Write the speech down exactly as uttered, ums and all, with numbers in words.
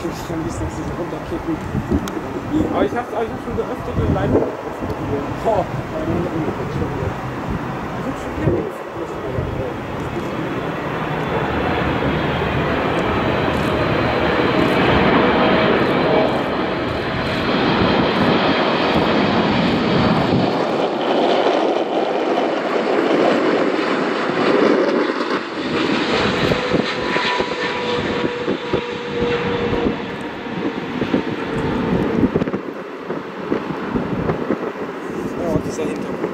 würde ich am liebsten aus diesem runterkicken. Aber ich habe ich hab schon so öfter den Leitung ausprobiert. Boah, meine Hände umgekippt schon wieder. Ich hab schon wieder dieser Hintergrund.